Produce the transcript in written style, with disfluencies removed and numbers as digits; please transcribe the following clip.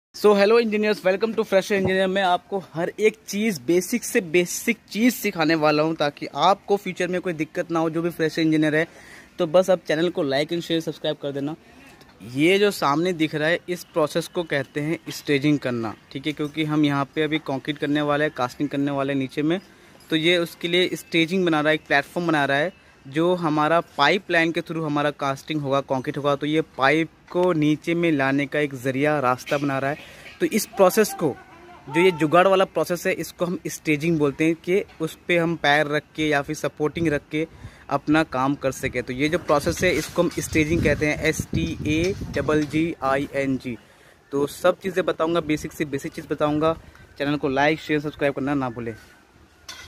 So hello engineers, welcome to fresher engineer. मैं आपको हर एक चीज़ बेसिक से बेसिक चीज़ सिखाने वाला हूं ताकि आपको फ्यूचर में कोई दिक्कत ना हो। जो भी फ्रेशर इंजीनियर है तो बस आप चैनल को लाइक एंड शेयर सब्सक्राइब कर देना। ये जो सामने दिख रहा है इस प्रोसेस को कहते हैं स्टेजिंग करना, ठीक है। क्योंकि हम यहाँ पे अभी कंक्रीट करने वाले हैं, कास्टिंग करने वाले हैं नीचे में, तो ये उसके लिए स्टेजिंग बना रहा है, एक प्लेटफॉर्म बना रहा है जो हमारा पाइप लाइन के थ्रू हमारा कास्टिंग होगा, कंक्रीट होगा। तो ये पाइप को नीचे में लाने का एक ज़रिया, रास्ता बना रहा है। तो इस प्रोसेस को, जो ये जुगाड़ वाला प्रोसेस है, इसको हम स्टेजिंग बोलते हैं कि उस पर हम पैर रख के या फिर सपोर्टिंग रख के अपना काम कर सके। तो ये जो प्रोसेस है इसको हम स्टेजिंग कहते हैं, STAGGING। तो सब चीज़ें बताऊंगा, बेसिक से बेसिक चीज़ बताऊंगा। चैनल को लाइक शेयर सब्सक्राइब करना ना भूलें।